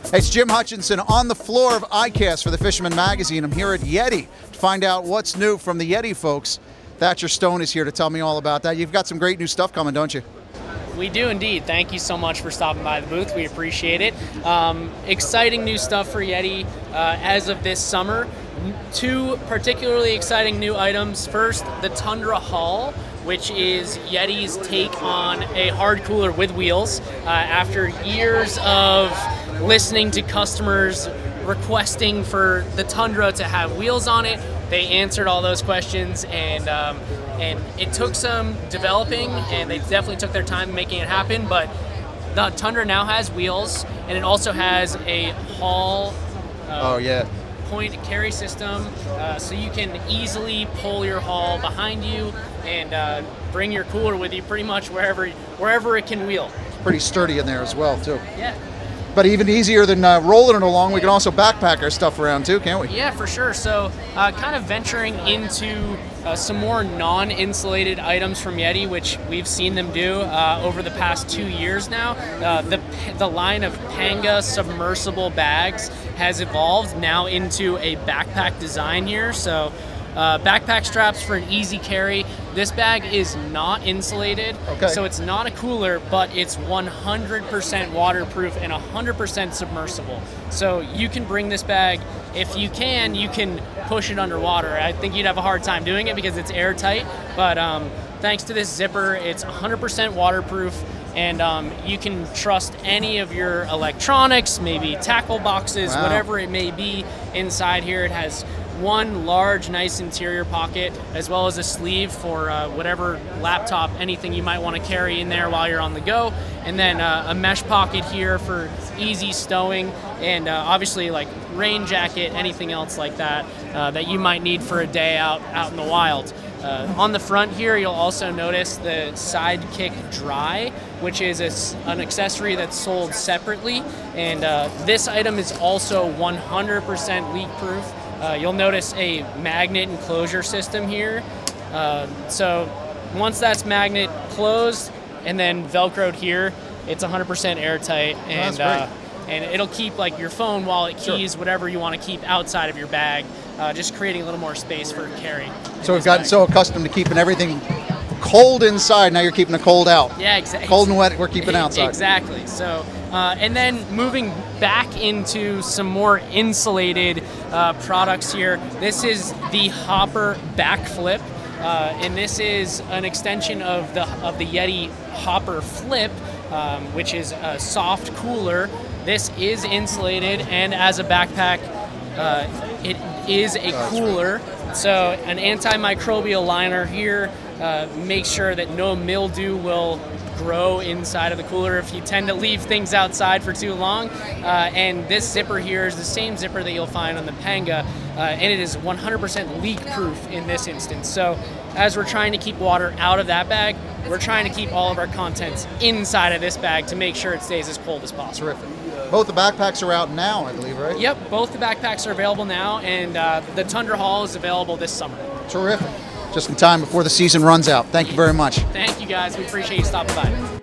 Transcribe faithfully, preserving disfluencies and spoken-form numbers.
Hey, it's Jim Hutchinson on the floor of I CAST for the Fisherman Magazine. I'm here at Yeti to find out what's new from the Yeti folks. Thatcher Stone is here to tell me all about that. You've got some great new stuff coming, don't you? We do indeed. Thank you so much for stopping by the booth. We appreciate it. Um, exciting new stuff for Yeti uh, as of this summer. Two particularly exciting new items. First, the Tundra Hull, which is Yeti's take on a hard cooler with wheels. Uh, after years of listening to customers requesting for the Tundra to have wheels on it, they answered all those questions, and um, and it took some developing, and they definitely took their time making it happen. But the Tundra now has wheels, and it also has a Hull. Uh, oh yeah. Point carry system, uh, so you can easily pull your hull behind you and uh, bring your cooler with you pretty much wherever wherever it can wheel. It's pretty sturdy in there as well too. Yeah. But even easier than uh, rolling it along, we can also backpack our stuff around too, can't we? Yeah, for sure. So uh, kind of venturing into uh, some more non-insulated items from Yeti, which we've seen them do uh, over the past two years now. Uh, the, the line of Panga submersible bags has evolved now into a backpack design here. So uh, backpack straps for an easy carry. This bag is not insulated, okay. So it's not a cooler, but it's one hundred percent waterproof and one hundred percent submersible. So you can bring this bag, if you can, you can push it underwater. I think you'd have a hard time doing it because it's airtight, but um, thanks to this zipper, it's one hundred percent waterproof, and um, you can trust any of your electronics, maybe tackle boxes, wow. whatever it may be inside here. It has one large, nice interior pocket, as well as a sleeve for uh, whatever laptop, anything you might want to carry in there while you're on the go, and then uh, a mesh pocket here for easy stowing, and uh, obviously like rain jacket, anything else like that uh, that you might need for a day out out in the wild. Uh, on the front here, you'll also notice the Sidekick Dry, which is a, an accessory that's sold separately, and uh, this item is also one hundred percent leak-proof. Uh, you'll notice a magnet enclosure system here. Uh, so once that's magnet closed and then Velcroed here, it's one hundred percent airtight, and uh, and it'll keep like your phone, wallet, keys, sure. whatever you want to keep outside of your bag, uh, just creating a little more space for carry. So we've gotten bag. so accustomed to keeping everything cold inside, now you're keeping the cold out. Yeah, exactly. Cold and wet, we're keeping outside. Exactly. So, uh, and then moving back into some more insulated uh, products here. This is the Hopper Backflip, uh, and this is an extension of the of the Yeti Hopper Flip, um, which is a soft cooler. This is insulated, and as a backpack, uh, it is a cooler. So an antimicrobial liner here. Uh, make sure that no mildew will grow inside of the cooler if you tend to leave things outside for too long. Uh, and this zipper here is the same zipper that you'll find on the Panga, uh, and it is one hundred percent leak-proof in this instance. So as we're trying to keep water out of that bag, we're trying to keep all of our contents inside of this bag to make sure it stays as cold as possible. Terrific. Both the backpacks are out now, I believe, right? Yep, both the backpacks are available now, and uh, the Tundra Hull is available this summer. Terrific. Just in time before the season runs out. Thank you very much. Thank you, guys. We appreciate you stopping by.